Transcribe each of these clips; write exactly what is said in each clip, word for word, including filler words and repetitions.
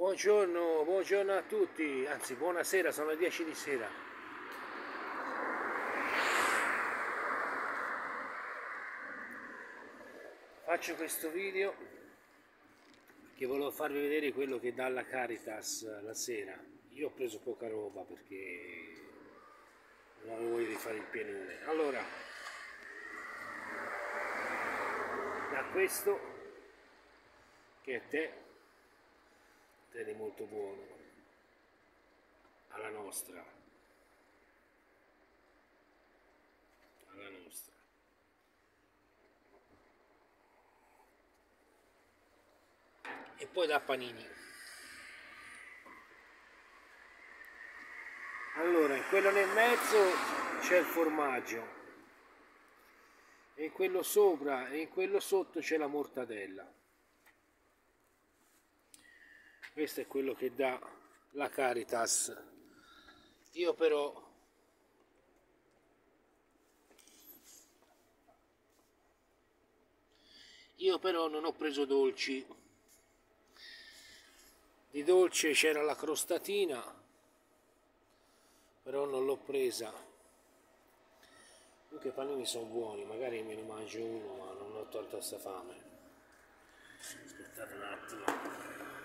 Buongiorno, buongiorno a tutti, anzi buonasera, sono le dieci di sera. Faccio questo video perché volevo farvi vedere quello che dà la Caritas la sera. Io ho preso poca roba perché non avevo voglia di fare il pienone. Allora, da questo che è tè, tè di molto buono, alla nostra, alla nostra. E poi da panini. Allora, in quello nel mezzo c'è il formaggio, e in quello sopra e in quello sotto c'è la mortadella. Questo è quello che dà la Caritas. Io però io però non ho preso dolci. Di dolce c'era la crostatina, però non l'ho presa. Comunque i panini sono buoni, magari me ne mangio uno, ma non ho tolto sta fame. Aspettate un attimo.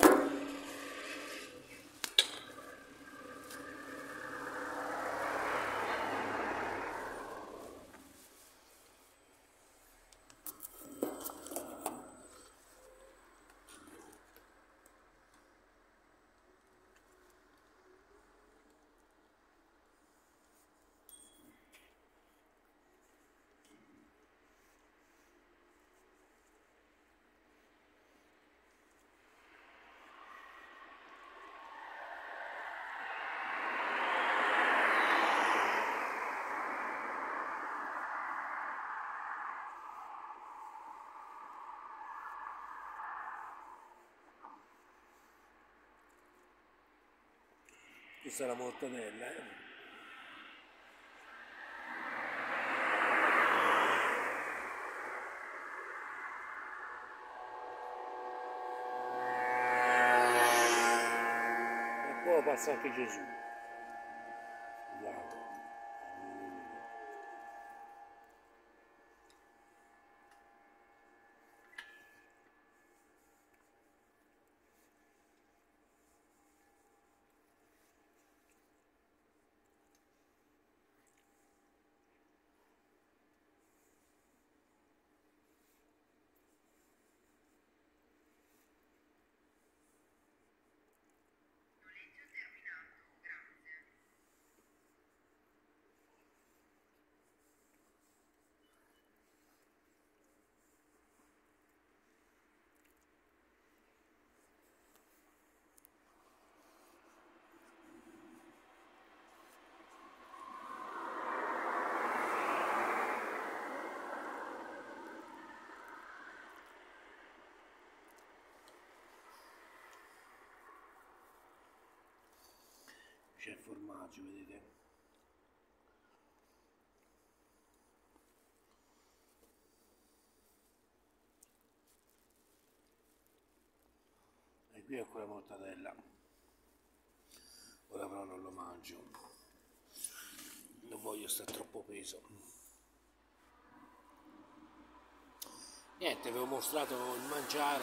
Questa è la mortadella, eh? E poi passa anche Gesù. Guarda. C'è il formaggio, vedete? E qui è quella mortadella. Ora però non lo mangio. Non voglio stare troppo peso. Niente, vi ho mostrato il mangiare.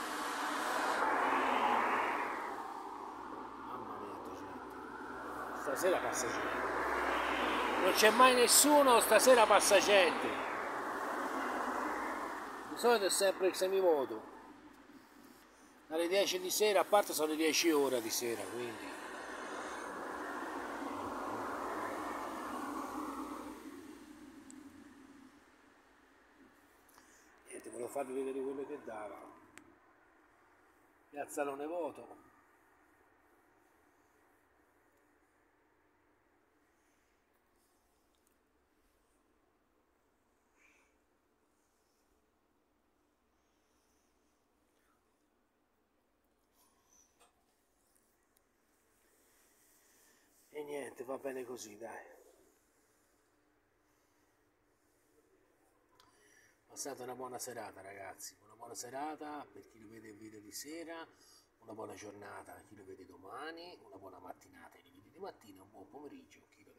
Mamma mia, gente. Stasera passa gente. Non c'è mai nessuno, stasera passa gente. Di solito è sempre il semimoto. Alle dieci di sera, a parte sono le dieci ore di sera, quindi. Niente, volevo farvi vedere quello che dava. Piazzalone vuoto. E niente, va bene così, dai. Passate una buona serata, ragazzi. Una buona serata per chi lo vede il video di sera. una buona giornata a chi lo vede domani, una buona mattinata a chi lo vede di mattina, un buon pomeriggio a chi lo